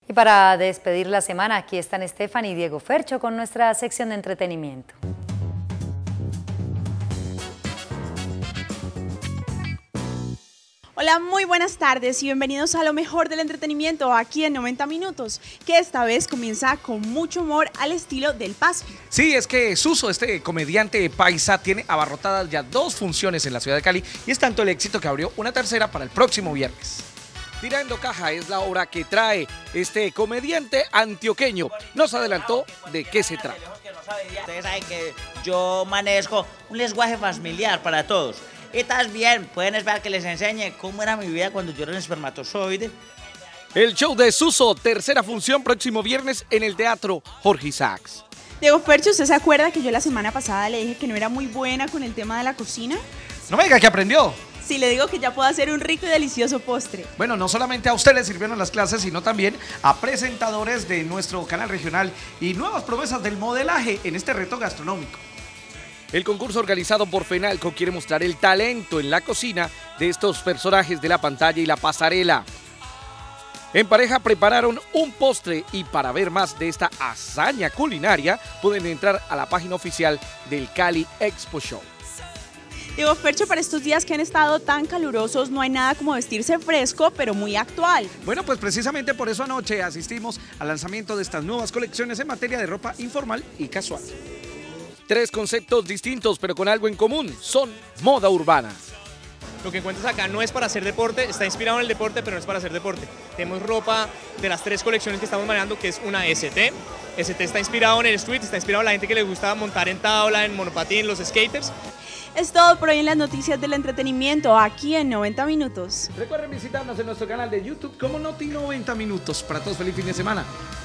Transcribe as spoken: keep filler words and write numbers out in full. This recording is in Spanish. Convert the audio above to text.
Y para despedir la semana, aquí están Stephanie y Diego Fercho con nuestra sección de entretenimiento. Hola, muy buenas tardes y bienvenidos a lo mejor del entretenimiento aquí en noventa minutos, que esta vez comienza con mucho humor al estilo del Paspi. Sí, es que Suso, este comediante paisa, tiene abarrotadas ya dos funciones en la ciudad de Cali y es tanto el éxito que abrió una tercera para el próximo viernes. Tirando Caja es la obra que trae este comediante antioqueño. Nos adelantó de qué se trata. Ustedes saben que yo manejo un lenguaje familiar para todos. Y también pueden esperar que les enseñe cómo era mi vida cuando yo era un espermatozoide. El show de Suso, tercera función próximo viernes en el Teatro Jorge Isaacs. Diego Fercho, ¿usted se acuerda que yo la semana pasada le dije que no era muy buena con el tema de la cocina? No me diga que aprendió. Sí, le digo que ya puedo hacer un rico y delicioso postre. Bueno, no solamente a usted le sirvieron las clases, sino también a presentadores de nuestro canal regional y nuevas promesas del modelaje en este reto gastronómico. El concurso organizado por FENALCO quiere mostrar el talento en la cocina de estos personajes de la pantalla y la pasarela. En pareja prepararon un postre y para ver más de esta hazaña culinaria pueden entrar a la página oficial del Cali Expo Show. Diego Fercho, para estos días que han estado tan calurosos no hay nada como vestirse fresco, pero muy actual. Bueno, pues precisamente por eso anoche asistimos al lanzamiento de estas nuevas colecciones en materia de ropa informal y casual. Tres conceptos distintos pero con algo en común, son moda urbana. Lo que encuentras acá no es para hacer deporte, está inspirado en el deporte, pero no es para hacer deporte. Tenemos ropa de las tres colecciones que estamos manejando, que es una S T. S T está inspirado en el street, está inspirado en la gente que le gusta montar en tabla, en monopatín, los skaters. Es todo por hoy en las noticias del entretenimiento, aquí en noventa minutos. Recuerden visitarnos en nuestro canal de YouTube como Noti noventa minutos. Para todos, feliz fin de semana.